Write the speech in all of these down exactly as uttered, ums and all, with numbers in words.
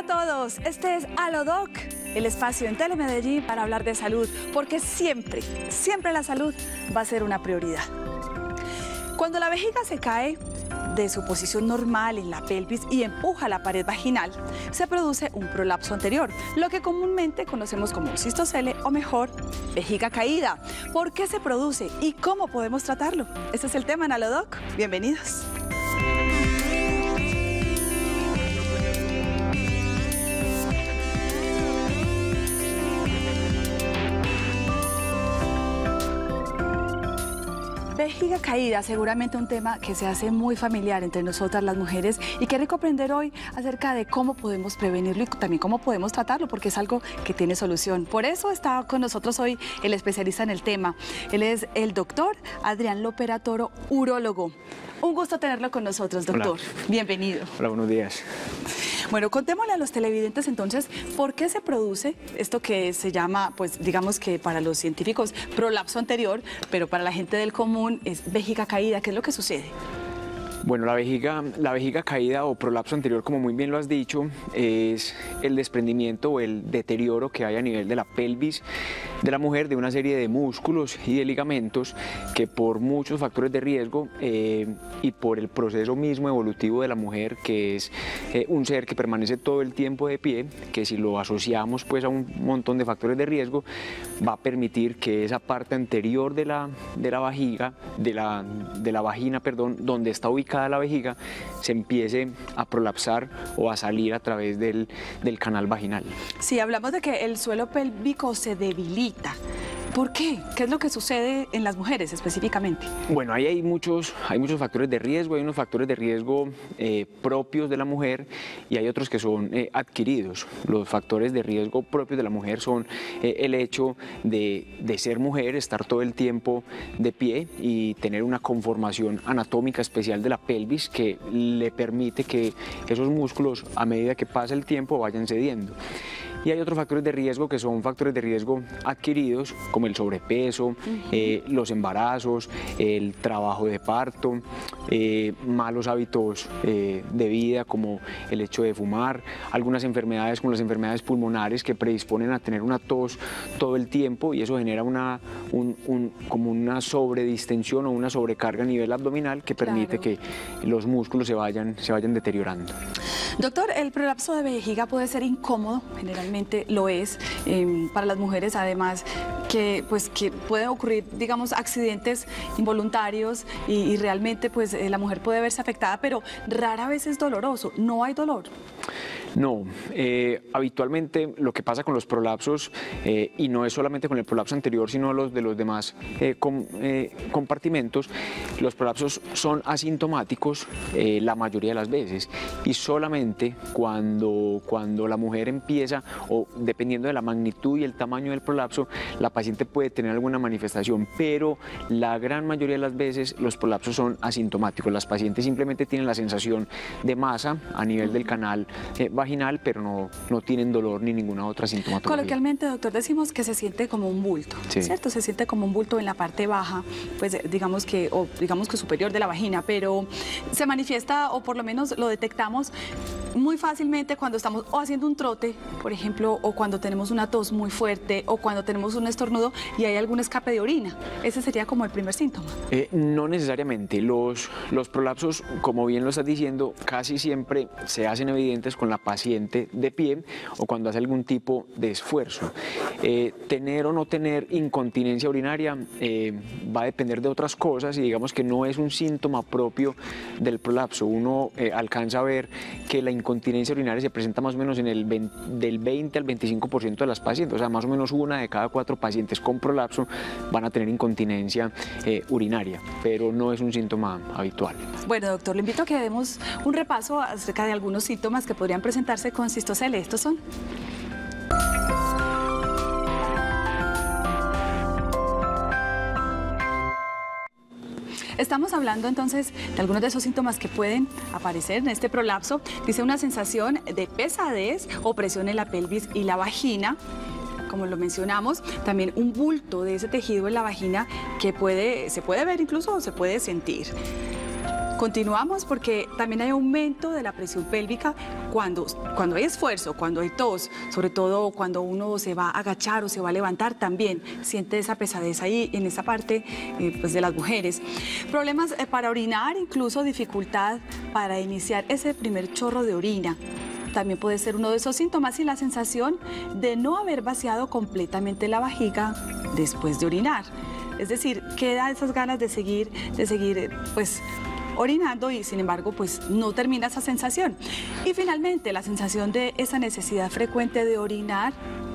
a todos, este es Alodoc, el espacio en Telemedellín para hablar de salud, porque siempre, siempre la salud va a ser una prioridad. Cuando la vejiga se cae de su posición normal en la pelvis y empuja la pared vaginal, se produce un prolapso anterior, lo que comúnmente conocemos como cistocele o mejor, vejiga caída. ¿Por qué se produce y cómo podemos tratarlo? Este es el tema en Alodoc. Bienvenidos. Vejiga caída, seguramente un tema que se hace muy familiar entre nosotras las mujeres y qué rico aprender hoy acerca de cómo podemos prevenirlo y también cómo podemos tratarlo, porque es algo que tiene solución. Por eso está con nosotros hoy el especialista en el tema. Él es el doctor Adrián Lopera Toro, urólogo. Un gusto tenerlo con nosotros, doctor. Hola. Bienvenido. Hola, buenos días. Bueno, contémosle a los televidentes entonces, ¿por qué se produce esto que se llama, pues digamos que para los científicos, prolapso anterior, pero para la gente del común es vejiga caída? ¿Qué es lo que sucede? Bueno, la vejiga, la vejiga caída o prolapso anterior, como muy bien lo has dicho, es el desprendimiento o el deterioro que hay a nivel de la pelvis de la mujer de una serie de músculos y de ligamentos que por muchos factores de riesgo eh, y por el proceso mismo evolutivo de la mujer, que es eh, un ser que permanece todo el tiempo de pie, que si lo asociamos pues a un montón de factores de riesgo, va a permitir que esa parte anterior de la, de la vejiga, de la, de la vagina, perdón, donde está ubicada la vejiga, se empiece a prolapsar o a salir a través del, del canal vaginal. Sí, hablamos de que el suelo pélvico se debilita. ¿Por qué? ¿Qué es lo que sucede en las mujeres específicamente? Bueno, ahí hay muchos, hay muchos factores de riesgo, hay unos factores de riesgo eh, propios de la mujer y hay otros que son eh, adquiridos. Los factores de riesgo propios de la mujer son eh, el hecho de, de ser mujer, estar todo el tiempo de pie y tener una conformación anatómica especial de la pelvis que le permite que esos músculos, a medida que pasa el tiempo, vayan cediendo. Y hay otros factores de riesgo que son factores de riesgo adquiridos, como el sobrepeso, uh-huh. eh, los embarazos, el trabajo de parto, eh, malos hábitos eh, de vida, como el hecho de fumar, algunas enfermedades como las enfermedades pulmonares que predisponen a tener una tos todo el tiempo y eso genera una, un, un, como una sobredistensión o una sobrecarga a nivel abdominal que permite claro. que los músculos se vayan, se vayan deteriorando. Doctor, el prolapso de vejiga puede ser incómodo, generalmente lo es, eh, para las mujeres, además que, pues, que pueden ocurrir, digamos, accidentes involuntarios y, y realmente pues, eh, la mujer puede verse afectada, pero rara vez es doloroso, no hay dolor. No, eh, habitualmente lo que pasa con los prolapsos, eh, y no es solamente con el prolapso anterior, sino los de los demás eh, com, eh, compartimentos, los prolapsos son asintomáticos eh, la mayoría de las veces y solamente cuando, cuando la mujer empieza, o dependiendo de la magnitud y el tamaño del prolapso, la paciente puede tener alguna manifestación, pero la gran mayoría de las veces los prolapsos son asintomáticos. Las pacientes simplemente tienen la sensación de masa a nivel del canal eh, vaginal, pero no, no tienen dolor ni ninguna otra sintomatología. Coloquialmente, doctor, decimos que se siente como un bulto, sí. ¿cierto? Se siente como un bulto en la parte baja, pues digamos que, o digamos que superior de la vagina, pero se manifiesta, o por lo menos lo detectamos muy fácilmente cuando estamos o haciendo un trote, por ejemplo, o cuando tenemos una tos muy fuerte, o cuando tenemos un estornudo y hay algún escape de orina. Ese sería como el primer síntoma. Eh, no necesariamente. Los, los prolapsos, como bien lo estás diciendo, casi siempre se hacen evidentes con la paciente de pie o cuando hace algún tipo de esfuerzo. Eh, tener o no tener incontinencia urinaria eh, va a depender de otras cosas y digamos que no es un síntoma propio del prolapso. Uno eh, alcanza a ver que la incontinencia urinaria se presenta más o menos en el veinte, del veinte al veinticinco por ciento de las pacientes, o sea, más o menos una de cada cuatro pacientes con prolapso van a tener incontinencia eh, urinaria, pero no es un síntoma habitual. Bueno, doctor, le invito a que demos un repaso acerca de algunos síntomas que podrían presentarse con cistocele. ¿Estos son? Estamos hablando entonces de algunos de esos síntomas que pueden aparecer en este prolapso. Dice una sensación de pesadez o presión en la pelvis y la vagina, como lo mencionamos, también un bulto de ese tejido en la vagina que puede, se puede ver incluso o se puede sentir. Continuamos porque también hay aumento de la presión pélvica cuando, cuando hay esfuerzo, cuando hay tos, sobre todo cuando uno se va a agachar o se va a levantar, también siente esa pesadez ahí en esa parte eh, pues de las mujeres. Problemas eh, para orinar, incluso dificultad para iniciar ese primer chorro de orina. También puede ser uno de esos síntomas y la sensación de no haber vaciado completamente la vejiga después de orinar. Es decir, queda esas ganas de seguir, de seguir pues orinando y sin embargo pues no termina esa sensación. Y finalmente la sensación de esa necesidad frecuente de orinar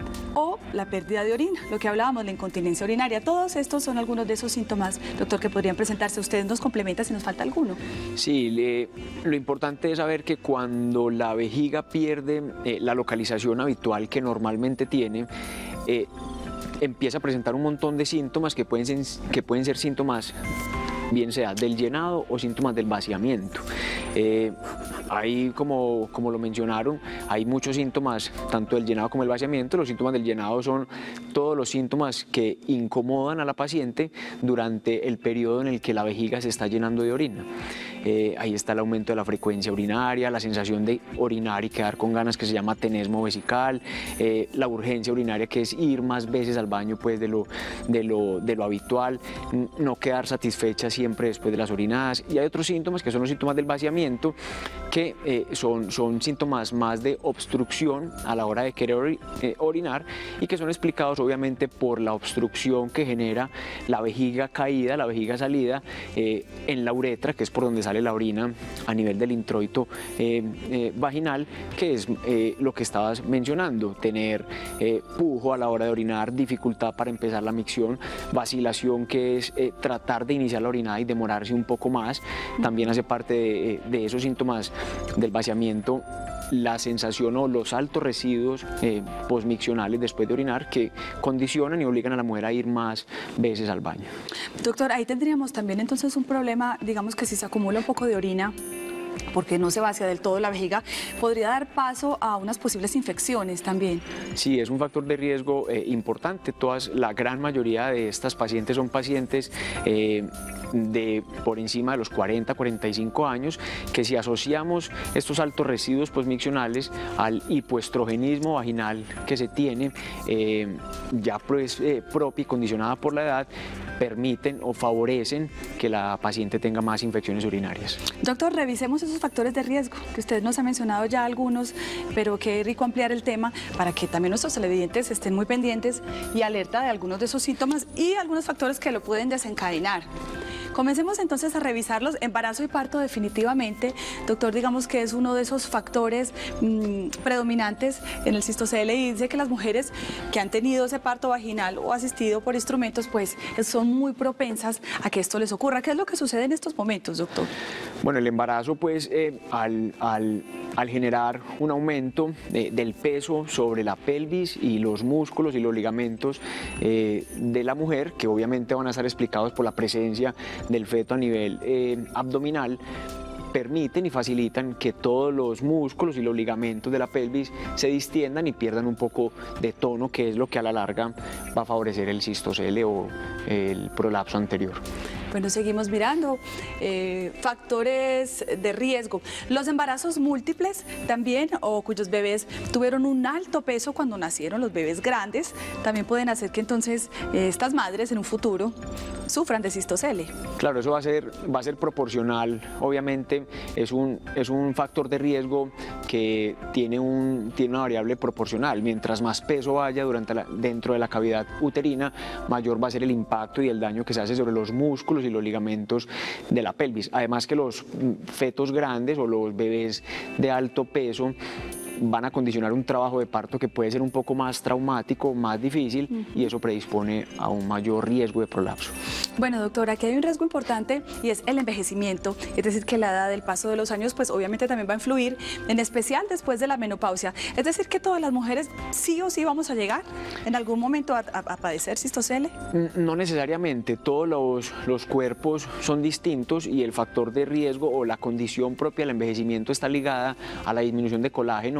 o la pérdida de orina, lo que hablábamos, la incontinencia urinaria. Todos estos son algunos de esos síntomas, doctor, que podrían presentarse. Usted nos complementa si nos falta alguno. Sí, le, lo importante es saber que cuando la vejiga pierde eh, la localización habitual que normalmente tiene, eh, empieza a presentar un montón de síntomas que pueden ser, que pueden ser síntomas bien sea del llenado o síntomas del vaciamiento. Eh, Ahí, como, como lo mencionaron, hay muchos síntomas, tanto del llenado como del vaciamiento. Los síntomas del llenado son todos los síntomas que incomodan a la paciente durante el periodo en el que la vejiga se está llenando de orina. Eh, ahí está el aumento de la frecuencia urinaria, la sensación de orinar y quedar con ganas, que se llama tenesmo vesical, eh, la urgencia urinaria, que es ir más veces al baño pues, de, lo, de, lo, de lo habitual, no quedar satisfecha siempre después de las orinadas. Y hay otros síntomas que son los síntomas del vaciamiento, que eh, son, son síntomas más de obstrucción a la hora de querer ori eh, orinar y que son explicados obviamente por la obstrucción que genera la vejiga caída, la vejiga salida eh, en la uretra, que es por donde sale la orina a nivel del introito eh, eh, vaginal, que es eh, lo que estabas mencionando, tener eh, pujo a la hora de orinar, dificultad para empezar la micción, vacilación, que es eh, tratar de iniciar la orinada y demorarse un poco más, también hace parte de, de esos síntomas del vaciamiento, la sensación o los altos residuos eh, posmiccionales después de orinar, que condicionan y obligan a la mujer a ir más veces al baño. Doctor, ahí tendríamos también entonces un problema, digamos que si se acumula un poco de orina, porque no se vacía del todo la vejiga, podría dar paso a unas posibles infecciones también. Sí, es un factor de riesgo eh, importante. Todas, la gran mayoría de estas pacientes son pacientes eh, de por encima de los cuarenta, cuarenta y cinco años, que si asociamos estos altos residuos posmiccionales al hipoestrogenismo vaginal que se tiene, eh, ya pues, eh, propia y condicionada por la edad, permiten o favorecen que la paciente tenga más infecciones urinarias. Doctor, revisemos esos factores de riesgo, que usted nos ha mencionado ya algunos, pero qué rico ampliar el tema para que también nuestros televidentes estén muy pendientes y alerta de algunos de esos síntomas y algunos factores que lo pueden desencadenar. Comencemos entonces a revisarlos. Embarazo y parto definitivamente, doctor, digamos que es uno de esos factores mmm, predominantes en el cistocele, y dice que las mujeres que han tenido ese parto vaginal o asistido por instrumentos, pues son muy propensas a que esto les ocurra. ¿Qué es lo que sucede en estos momentos, doctor? Bueno, el embarazo, pues, eh, al, al, al generar un aumento de, del peso sobre la pelvis y los músculos y los ligamentos eh, de la mujer, que obviamente van a estar explicados por la presencia del feto a nivel eh, abdominal, permiten y facilitan que todos los músculos y los ligamentos de la pelvis se distiendan y pierdan un poco de tono, que es lo que a la larga va a favorecer el cistocele o el prolapso anterior. Bueno, seguimos mirando eh, factores de riesgo. Los embarazos múltiples también, o cuyos bebés tuvieron un alto peso cuando nacieron, los bebés grandes, también pueden hacer que entonces eh, estas madres en un futuro sufran de cistocele. Claro, eso va a ser, va a ser proporcional, obviamente es un, es un factor de riesgo que tiene, un, tiene una variable proporcional. Mientras más peso haya durante la, dentro de la cavidad uterina, mayor va a ser el impacto y el daño que se hace sobre los músculos y los ligamentos de la pelvis. Además que los fetos grandes o los bebés de alto peso van a condicionar un trabajo de parto que puede ser un poco más traumático, más difícil, uh-huh. y eso predispone a un mayor riesgo de prolapso. Bueno, doctora, aquí hay un riesgo importante y es el envejecimiento, es decir, que la edad, el paso de los años, pues obviamente también va a influir, en especial después de la menopausia. Es decir, que todas las mujeres sí o sí vamos a llegar en algún momento a, a, a padecer cistocele. No necesariamente, todos los, los cuerpos son distintos y el factor de riesgo o la condición propia del envejecimiento está ligada a la disminución de colágeno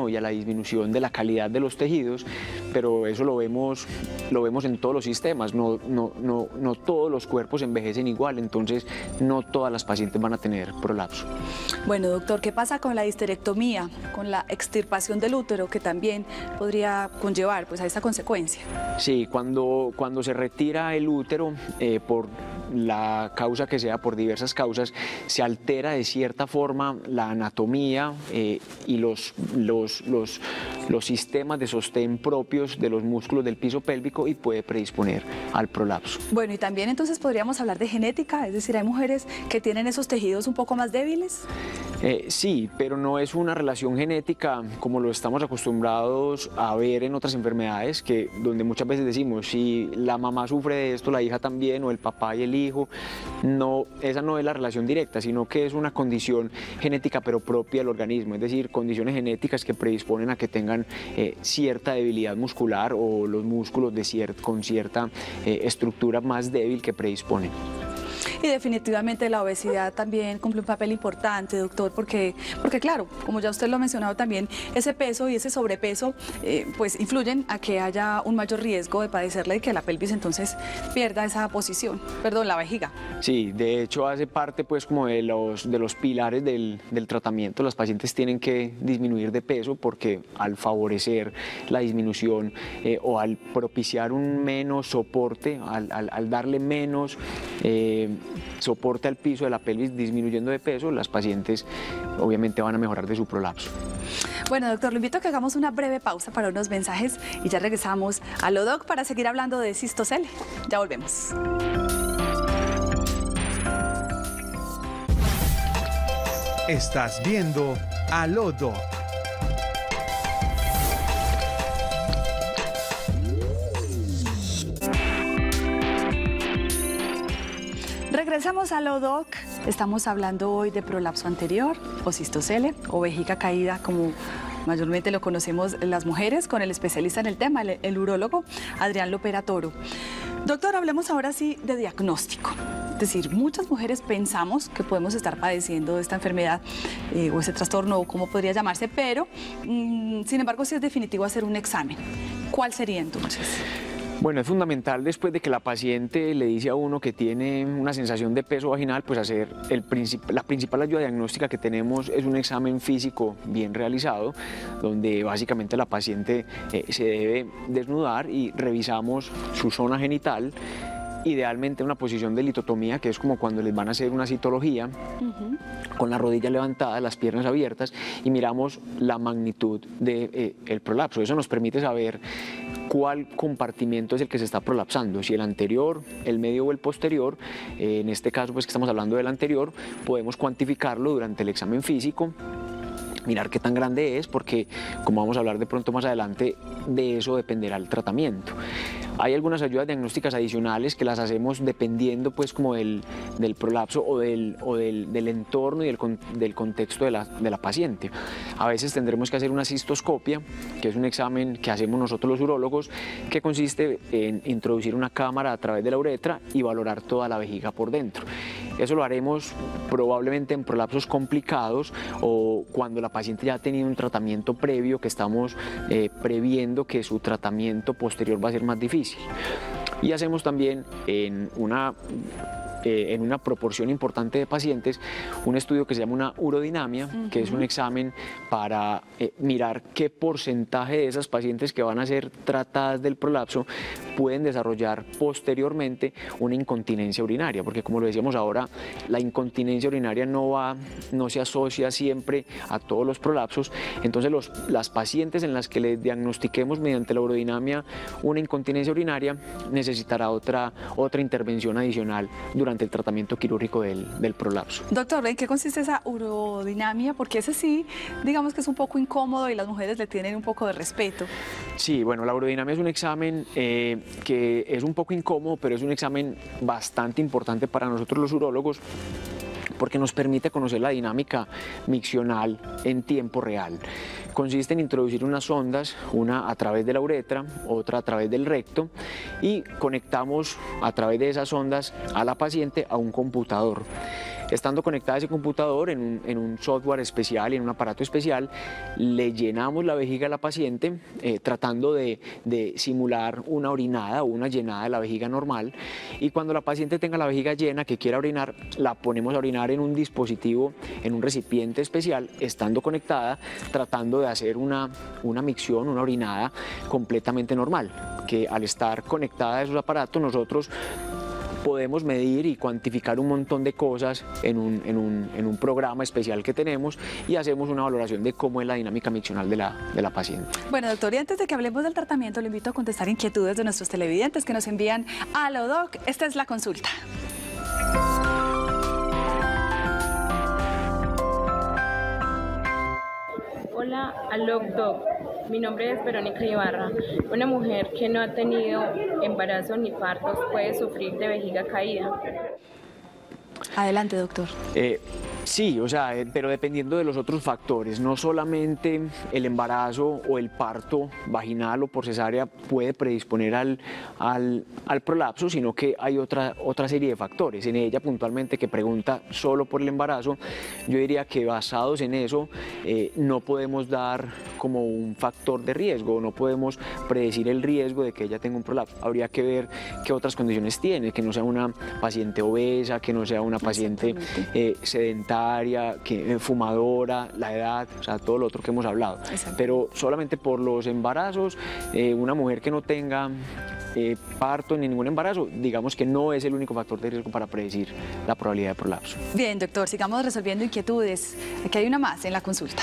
tamaño y a la disminución de la calidad de los tejidos, pero eso lo vemos, lo vemos en todos los sistemas, no, no, no, no todos los cuerpos envejecen igual, entonces no todas las pacientes van a tener prolapso. Bueno, doctor, ¿qué pasa con la histerectomía, con la extirpación del útero, que también podría conllevar pues, a esa consecuencia? Sí, cuando, cuando se retira el útero eh, por la causa que sea, por diversas causas, se altera de cierta forma la anatomía eh, y los, los, los, los sistemas de sostén propios de los músculos del piso pélvico y puede predisponer al prolapso. Bueno, y también entonces podríamos hablar de genética, es decir, hay mujeres que tienen esos tejidos un poco más débiles. Eh, sí, pero no es una relación genética como lo estamos acostumbrados a ver en otras enfermedades, que donde muchas veces decimos, si la mamá sufre de esto, la hija también, o el papá y el hijo. No, esa no es la relación directa, sino que es una condición genética pero propia del organismo, es decir, condiciones genéticas que predisponen a que tengan eh, cierta debilidad muscular o los músculos de ciert, con cierta eh, estructura más débil que predisponen. Y definitivamente la obesidad también cumple un papel importante, doctor, porque, porque claro, como ya usted lo ha mencionado también, ese peso y ese sobrepeso eh, pues influyen a que haya un mayor riesgo de padecerla y que la pelvis entonces pierda esa posición, perdón, la vejiga. Sí, de hecho hace parte pues como de los, de los pilares del, del tratamiento. Las pacientes tienen que disminuir de peso porque al favorecer la disminución eh, o al propiciar un menos soporte, al, al, al darle menos eh, soporte al piso de la pelvis disminuyendo de peso, las pacientes obviamente van a mejorar de su prolapso. Bueno, doctor, lo invito a que hagamos una breve pausa para unos mensajes y ya regresamos a Lodoc para seguir hablando de Cistocele. Ya volvemos. Estás viendo a Lodoc. Regresamos a Lodoc. Estamos hablando hoy de prolapso anterior o cistocele o vejiga caída, como mayormente lo conocemos las mujeres, con el especialista en el tema, el, el urólogo Adrián Lopera Toro. Doctor, hablemos ahora sí de diagnóstico. Es decir, muchas mujeres pensamos que podemos estar padeciendo esta enfermedad eh, o ese trastorno, o cómo podría llamarse, pero mmm, sin embargo sí es definitivo hacer un examen. ¿Cuál sería entonces? Bueno, es fundamental después de que la paciente le dice a uno que tiene una sensación de peso vaginal, pues hacer el princip la principal ayuda diagnóstica que tenemos es un examen físico bien realizado, donde básicamente la paciente eh, se debe desnudar y revisamos su zona genital, idealmente en una posición de litotomía, que es como cuando les van a hacer una citología, uh-huh. con la rodilla levantada, las piernas abiertas, y miramos la magnitud del de, eh, prolapso. Eso nos permite saber cuál compartimiento es el que se está prolapsando, si el anterior, el medio o el posterior. Eh, en este caso, pues que estamos hablando del anterior, podemos cuantificarlo durante el examen físico, mirar qué tan grande es, porque como vamos a hablar de pronto más adelante, de eso dependerá el tratamiento. Hay algunas ayudas diagnósticas adicionales que las hacemos dependiendo pues como del, del prolapso o, del, o del, del entorno y del, del contexto de la, de la paciente. A veces tendremos que hacer una cistoscopia, que es un examen que hacemos nosotros los urólogos, que consiste en introducir una cámara a través de la uretra y valorar toda la vejiga por dentro. Eso lo haremos probablemente en prolapsos complicados o cuando la paciente ya ha tenido un tratamiento previo que estamos eh, previendo que su tratamiento posterior va a ser más difícil. Y hacemos también en una, eh, en una proporción importante de pacientes un estudio que se llama una urodinamia, uh-huh. que es un examen para eh, mirar qué porcentaje de esas pacientes que van a ser tratadas del prolapso pueden desarrollar posteriormente una incontinencia urinaria, porque como lo decíamos ahora, la incontinencia urinaria no, va, no se asocia siempre a todos los prolapsos. Entonces los, las pacientes en las que les diagnostiquemos mediante la urodinamia una incontinencia urinaria necesitará otra, otra intervención adicional durante el tratamiento quirúrgico del, del prolapso. Doctor, ¿en qué consiste esa urodinamia? Porque ese sí, digamos que es un poco incómodo y las mujeres le tienen un poco de respeto. Sí, bueno, la urodinamia es un examen eh, que es un poco incómodo, pero es un examen bastante importante para nosotros los urólogos, porque nos permite conocer la dinámica miccional en tiempo real. Consiste en introducir unas sondas, una a través de la uretra, otra a través del recto, y conectamos a través de esas sondas a la paciente a un computador. Estando conectada a ese computador en un, en un software especial y en un aparato especial, le llenamos la vejiga a la paciente eh, tratando de, de simular una orinada o una llenada de la vejiga normal, y cuando la paciente tenga la vejiga llena que quiera orinar, la ponemos a orinar en un dispositivo, en un recipiente especial, estando conectada, tratando de hacer una, una micción, una orinada completamente normal, que al estar conectada a esos aparatos nosotros podemos medir y cuantificar un montón de cosas en un, en, un, en un programa especial que tenemos, y hacemos una valoración de cómo es la dinámica miccional de la, de la paciente. Bueno, doctor, y antes de que hablemos del tratamiento, le invito a contestar inquietudes de nuestros televidentes que nos envían a Aló Doc. Esta es la consulta. Hola, Aló Doc. Mi nombre es Verónica Ibarra. Una mujer que no ha tenido embarazo ni partos puede sufrir de vejiga caída. Adelante, doctor. Eh, sí, o sea, eh, pero dependiendo de los otros factores, no solamente el embarazo o el parto vaginal o por cesárea puede predisponer al, al, al prolapso, sino que hay otra, otra serie de factores. En ella puntualmente, que pregunta solo por el embarazo, yo diría que basados en eso eh, no podemos dar como un factor de riesgo, no podemos predecir el riesgo de que ella tenga un prolapso. Habría que ver qué otras condiciones tiene, que no sea una paciente obesa, que no sea una paciente eh, sedentaria, que, eh, fumadora, la edad, o sea, todo lo otro que hemos hablado. Pero solamente por los embarazos, eh, una mujer que no tenga eh, parto ni ningún embarazo, digamos que no es el único factor de riesgo para predecir la probabilidad de prolapso. Bien, doctor, sigamos resolviendo inquietudes. Aquí hay una más en la consulta.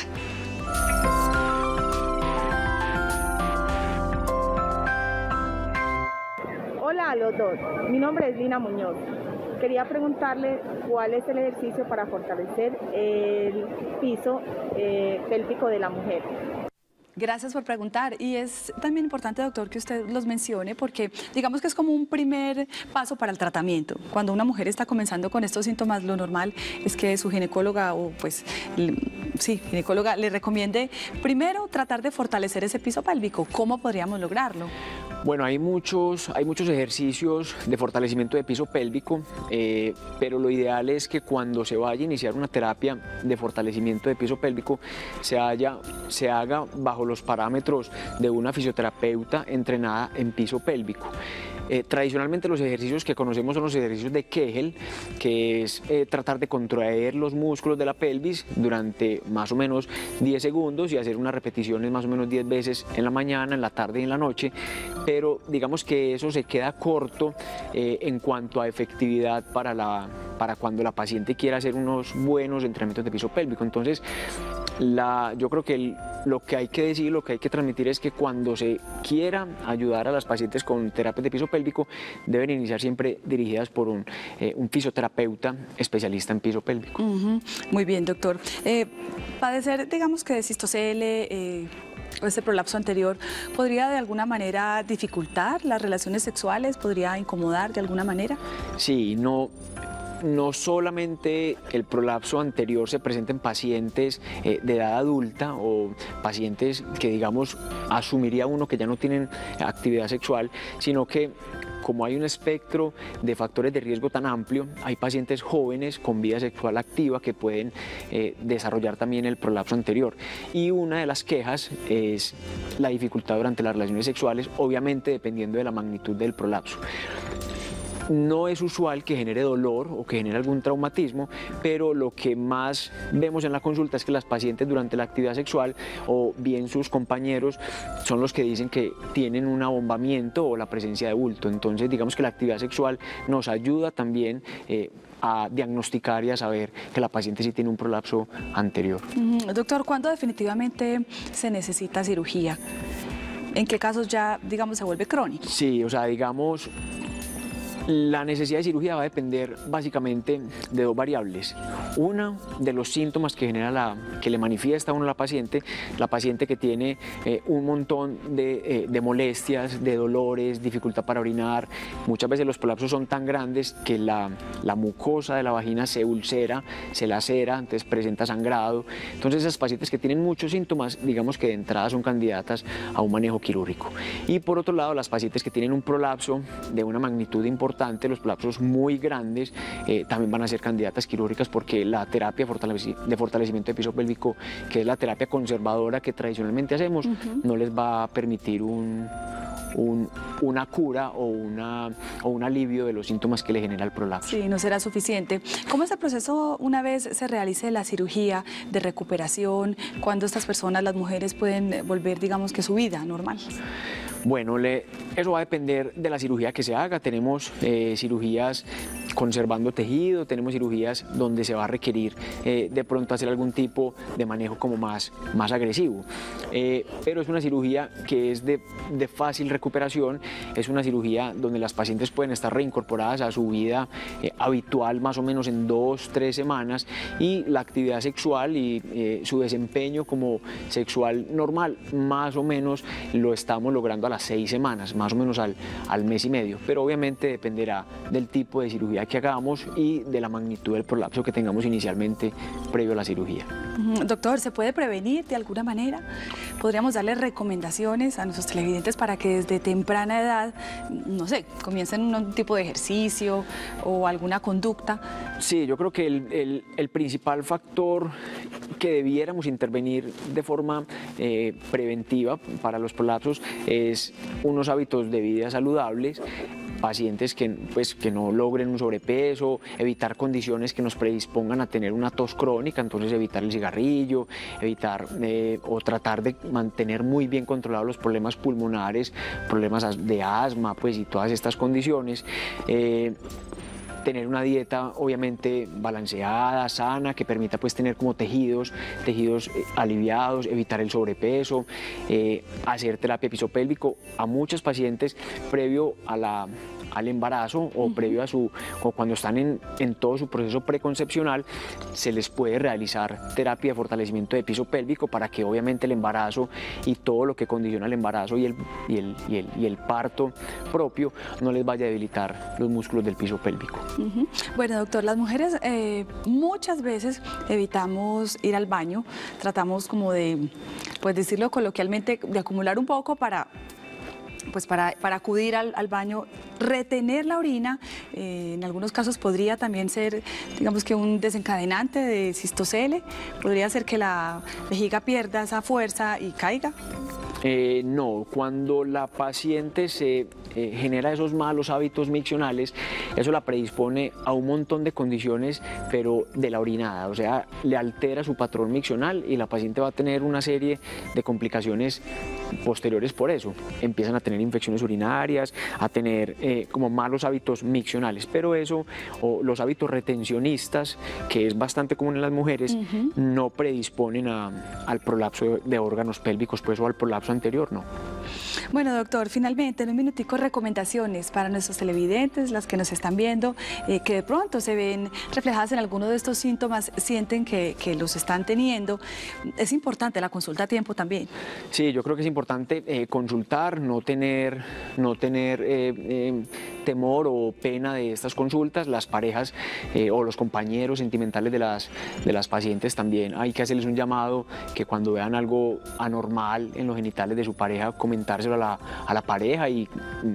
Hola a los dos, mi nombre es Lina Muñoz. Quería preguntarle cuál es el ejercicio para fortalecer el piso eh, pélvico de la mujer. Gracias por preguntar, y es también importante, doctor, que usted los mencione, porque digamos que es como un primer paso para el tratamiento. Cuando una mujer está comenzando con estos síntomas, lo normal es que su ginecóloga o pues sí, ginecóloga le recomiende primero tratar de fortalecer ese piso pélvico. ¿Cómo podríamos lograrlo? Bueno, hay muchos, hay muchos ejercicios de fortalecimiento de piso pélvico, eh, pero lo ideal es que cuando se vaya a iniciar una terapia de fortalecimiento de piso pélvico se, haya, se haga bajo los parámetros de una fisioterapeuta entrenada en piso pélvico. Eh, tradicionalmente los ejercicios que conocemos son los ejercicios de Kegel, que es eh, tratar de contraer los músculos de la pelvis durante más o menos diez segundos y hacer unas repeticiones más o menos diez veces en la mañana, en la tarde y en la noche, pero digamos que eso se queda corto eh, en cuanto a efectividad para, la, para cuando la paciente quiera hacer unos buenos entrenamientos de piso pélvico. Entonces, La, yo creo que el, lo que hay que decir, lo que hay que transmitir es que cuando se quiera ayudar a las pacientes con terapias de piso pélvico, deben iniciar siempre dirigidas por un, eh, un fisioterapeuta especialista en piso pélvico. Uh-huh. Muy bien, doctor. Eh, padecer, digamos que de cistocele, eh, o este prolapso anterior, ¿podría de alguna manera dificultar las relaciones sexuales? ¿Podría incomodar de alguna manera? Sí, no... No solamente el prolapso anterior se presenta en pacientes eh, de edad adulta o pacientes que, digamos, asumiría uno que ya no tienen actividad sexual, sino que como hay un espectro de factores de riesgo tan amplio, hay pacientes jóvenes con vida sexual activa que pueden eh, desarrollar también el prolapso anterior. Y una de las quejas es la dificultad durante las relaciones sexuales, obviamente dependiendo de la magnitud del prolapso. No es usual que genere dolor o que genere algún traumatismo, pero lo que más vemos en la consulta es que las pacientes durante la actividad sexual o bien sus compañeros son los que dicen que tienen un abombamiento o la presencia de bulto. Entonces, digamos que la actividad sexual nos ayuda también eh, a diagnosticar y a saber que la paciente sí tiene un prolapso anterior. Mm, doctor, ¿cuándo definitivamente se necesita cirugía? ¿En qué casos ya, digamos, se vuelve crónico? Sí, o sea, digamos... La necesidad de cirugía va a depender básicamente de dos variables. Una, de los síntomas que genera la, que le manifiesta a uno la paciente, la paciente que tiene eh, un montón de, eh, de molestias, de dolores, dificultad para orinar. Muchas veces los prolapsos son tan grandes que la, la mucosa de la vagina se ulcera, se lacera, entonces presenta sangrado. Entonces esas pacientes que tienen muchos síntomas, digamos que de entrada son candidatas a un manejo quirúrgico. Y por otro lado, las pacientes que tienen un prolapso de una magnitud importante, importante, los prolapsos muy grandes eh, también van a ser candidatas quirúrgicas porque la terapia de fortalecimiento de piso pélvico, que es la terapia conservadora que tradicionalmente hacemos, uh-huh. no les va a permitir un, un, una cura o, una, o un alivio de los síntomas que le genera el prolapso. Sí, no será suficiente. ¿Cómo es el proceso una vez se realice la cirugía de recuperación? ¿Cuándo estas personas, las mujeres, pueden volver, digamos, que su vida normal? Bueno, le, eso va a depender de la cirugía que se haga. Tenemos eh, cirugías conservando tejido, tenemos cirugías donde se va a requerir eh, de pronto hacer algún tipo de manejo como más, más agresivo. Eh, pero es una cirugía que es de, de fácil recuperación, es una cirugía donde las pacientes pueden estar reincorporadas a su vida eh, habitual más o menos en dos, tres semanas y la actividad sexual y eh, su desempeño como sexual normal más o menos lo estamos logrando a las seis semanas, más o menos al, al mes y medio, pero obviamente dependerá del tipo de cirugía que hagamos y de la magnitud del prolapso que tengamos inicialmente previo a la cirugía. Doctor, ¿se puede prevenir de alguna manera? ¿Podríamos darle recomendaciones a nuestros televidentes para que desde temprana edad, no sé, comiencen un tipo de ejercicio o alguna conducta? Sí, yo creo que el, el, el principal factor que debiéramos intervenir de forma eh, preventiva para los prolapsos es unos hábitos de vida saludables, pacientes que, pues, que no logren un sobrepeso, evitar condiciones que nos predispongan a tener una tos crónica, entonces evitar el cigarrillo, evitar eh, o tratar de mantener muy bien controlados los problemas pulmonares, problemas de asma, pues, y todas estas condiciones. Eh, tener una dieta obviamente balanceada, sana, que permita pues tener como tejidos, tejidos eh, aliviados, evitar el sobrepeso, eh, hacer terapia pisopélvico. A muchos pacientes previo a la al embarazo o uh-huh. previo a su, o cuando están en, en todo su proceso preconcepcional, se les puede realizar terapia de fortalecimiento de piso pélvico para que obviamente el embarazo y todo lo que condiciona el embarazo y el, y el, y el, y el parto propio no les vaya a debilitar los músculos del piso pélvico. Uh-huh. Bueno, doctor, las mujeres eh, muchas veces evitamos ir al baño, tratamos como de, pues decirlo coloquialmente, de acumular un poco para... pues para, para acudir al, al baño, retener la orina, eh, en algunos casos podría también ser, digamos que un desencadenante de cistocele, podría ser que la vejiga pierda esa fuerza y caiga. Eh, no, cuando la paciente se eh, genera esos malos hábitos miccionales, eso la predispone a un montón de condiciones, pero de la orinada, o sea, le altera su patrón miccional y la paciente va a tener una serie de complicaciones posteriores por eso. Empiezan a tener infecciones urinarias, a tener eh, como malos hábitos miccionales, pero eso, o los hábitos retencionistas, que es bastante común en las mujeres, uh-huh. no predisponen a, al prolapso de órganos pélvicos, pues, o al prolapso anterior, no. Bueno, doctor, finalmente, en un minutico, recomendaciones para nuestros televidentes, las que nos están viendo, eh, que de pronto se ven reflejadas en alguno de estos síntomas, sienten que, que los están teniendo. Es importante la consulta a tiempo también. Sí, yo creo que es importante eh, consultar, no tener, no tener eh, eh, temor o pena de estas consultas. Las parejas eh, o los compañeros sentimentales de las, de las pacientes también hay que hacerles un llamado, que cuando vean algo anormal en los genitales de su pareja, comentárselo a la, a la pareja y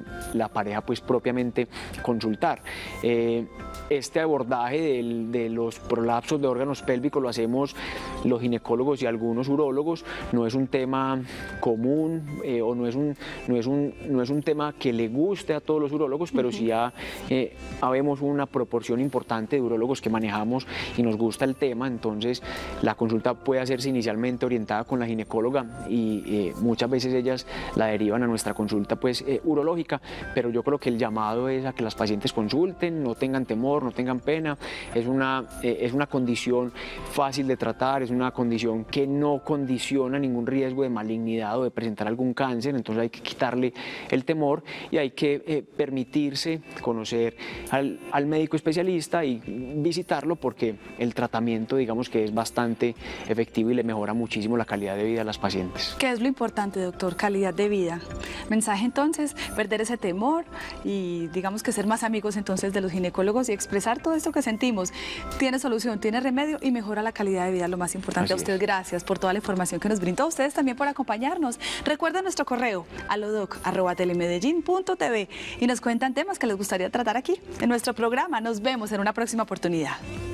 la pareja pues propiamente consultar. Eh, este abordaje del, de los prolapsos de órganos pélvicos lo hacemos los ginecólogos y algunos urólogos, no es un tema común eh, o no es, un, no, es un, no es un tema que le guste a todos los urólogos, pero uh-huh. sí ya eh, habemos una proporción importante de urólogos que manejamos y nos gusta el tema, entonces la consulta puede hacerse inicialmente orientada con la ginecóloga y eh, muchas veces ellas la derivan a nuestra consulta pues eh, urológica, pero yo creo que el llamado es a que las pacientes consulten, no tengan temor, no tengan pena, es una, eh, es una condición fácil de tratar, es una condición que no condiciona ningún riesgo de malignidad o de presentar algún cáncer, entonces hay que quitarle el temor y hay que eh, permitirse conocer al, al médico especialista y visitarlo porque el tratamiento digamos que es bastante efectivo y le mejora muchísimo la calidad de vida a las pacientes. ¿Qué es lo importante, doctor? Calidad de vida. Mensaje entonces, perder ese temor y digamos que ser más amigos entonces de los ginecólogos y expresar todo esto que sentimos. Tiene solución, tiene remedio y mejora la calidad de vida, lo más importante. importante. Así A usted, es. gracias por toda la información que nos brindó. A ustedes también por acompañarnos. Recuerden nuestro correo, alodoc arroba telemedellín punto tv, y nos cuentan temas que les gustaría tratar aquí en nuestro programa. Nos vemos en una próxima oportunidad.